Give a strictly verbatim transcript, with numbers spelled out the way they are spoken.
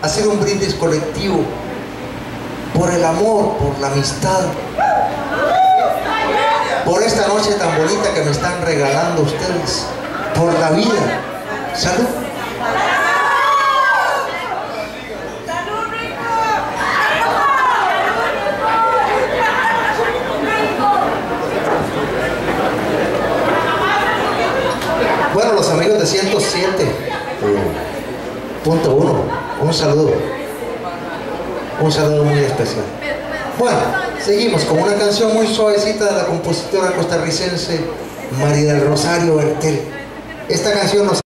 hacer un brindis colectivo por el amor, por la amistad, por esta noche tan bonita que me están regalando ustedes, por la vida. Salud. Bueno, los amigos de ciento siete punto uno, un saludo, un saludo muy especial. Bueno, seguimos con una canción muy suavecita de la compositora costarricense María del Rosario Bertel. Esta canción nos